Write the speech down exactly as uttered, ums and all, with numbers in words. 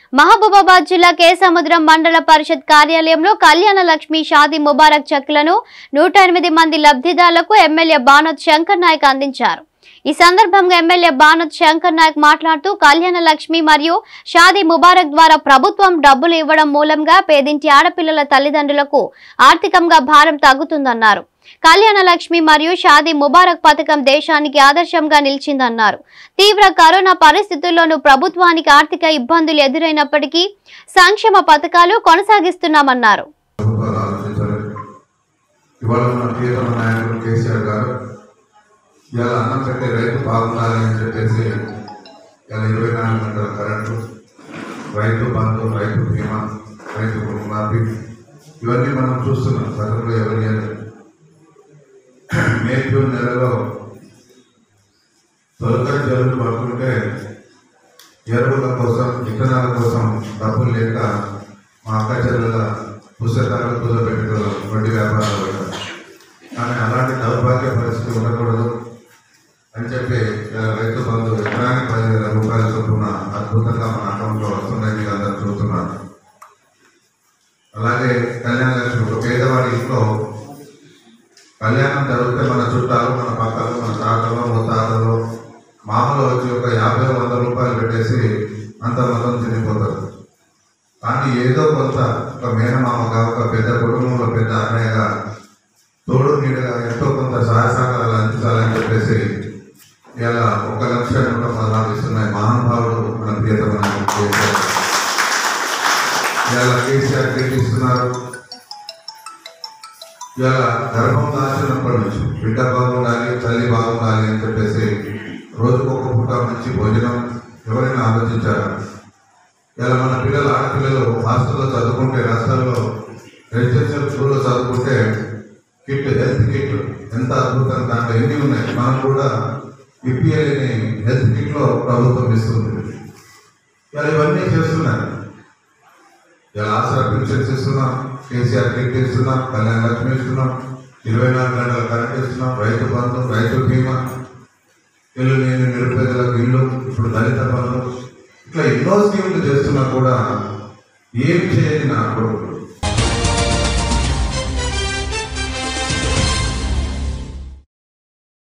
మహబూబాబాద్ జిల్లా కేసముద్రం మండల పరిషత్ కార్యాలయంలో కళ్యాణ లక్ష్మి షాదీ ముబారక్ చెక్కులను నూట ఎనిమిది మంది లబ్ధిదారులకు ఎమ్మెల్యే బానోత్ శంకర్ నాయక్ అందించారు। ఈ సందర్భంగా ఎమ్మెల్యే బానోత్ శంకర్ నాయక్ మాట్లాడుతూ కళ్యాణ లక్ష్మి మరియు షాదీ ముబారక్ ద్వారా ప్రభుత్వం డబ్బులు ఇవ్వడం మూలంగా పేదింటి ఆడపిల్లల తల్లిదండ్రులకు ఆర్థికంగా భారం తగ్గుతుందన్నారు। కళ్యాణ లక్ష్మి మరియు షాదీ ముబారక్ పథకం దేశానికి ఆదర్శంగా నిలిచిందన్నారు। తీవ్ర కరోనా పరిస్థితుల్లోనూ ప్రభుత్వానికి ఆర్థిక ఇబ్బందులు ఎదురైనప్పటికీ సంక్షేమ పథకాలు కొనసాగిస్తున్నామన్నారు। ఇవన్నీ మనం చూస్తున్నాం। గతంలో ఎవరి మే జూన్ నెలలో తొలకరి జరుగుతూ పడుతుంటే ఎరువుల కోసం విత్తనాల కోసం డబ్బులు లేక మా అక్క చెల్లెల పుస్తకాలు కూదబెట్టుకోవడం వడ్డీ వ్యాపారాలు పెట్టారు। కానీ అలాంటి దౌర్భాగ్య పరిస్థితి ఉండకూడదు అని చెప్పి రైతు బంధు ఎకరానికి పదివేల రూపాయల చొప్పున అద్భుతంగా మన అకౌంట్లో వస్తున్నాయి, మీరు అందరూ చూస్తున్నారు। అలాగే కళ్యాణ లక్ష్మి ఒక పేదవాడి ఇంట్లో కళ్యాణం జరిగితే మన చుట్టాలు, మన పక్కలు, మన తాతలు, ముత్తాతలు మామూలు వచ్చి ఒక యాభై వంద రూపాయలు పెట్టేసి అంత మొత్తం తినిపోతారు। కానీ ఏదో కొంత ఒక మేనమామగా, ఒక పెద్ద కుటుంబంలో పెద్ద అన్నయ్యగా, తోడు నీడగా ఎంతో కొంత సహాయ సహకారాలు అందించాలని చెప్పేసి ఇలా ఒక లక్ష నూట పదహారు ఇస్తున్నాయి మహానుభావుడు మన ప్రియతమైన కేసీఆర్। ఇలా కేసీఆర్ ఇస్తున్నారు। ఇలా గర్భం దాచినప్పటి నుంచి బిడ్డ బాగుండాలి, తల్లి బాగుండాలి అని చెప్పేసి రోజుకు ఒక పూట మంచి భోజనం ఎవరైనా ఆలోచించారా? ఇలా మన పిల్లలు ఆడపిల్లలు హాస్టల్లో చదువుకుంటే, రాష్ట్రాల్లో రెసిడెన్షియల్ స్కూల్లో చదువుకుంటే కిట్, హెల్త్ కిట్ ఎంత అద్భుతంగా దాంట్లో ఎన్ని ఉన్నాయి, మనం కూడా ఇప్పియలేని హెల్త్ కిట్లో ప్రభుత్వం ఇస్తుంది। ఇలా ఇవన్నీ చేస్తున్నారు। ఇలా ఆసరా పెన్షన్స్ ఇస్తున్నాం, కేసీఆర్ కిట్ ఇస్తున్నాం, కళ్యాణ లక్ష్మి ఇస్తున్నాం, ఇరవై నాలుగు గంటల కరెంట్ ఇస్తున్నాం, రైతు బంధు, రైతు బీమా, ఇల్లు లేని నిరుపేదలకు ఇల్లు, ఇప్పుడు దళిత బంధు, ఇట్లా ఎన్నో స్కీములు చేస్తున్నా కూడా ఏమి చేయని నా కొడుకు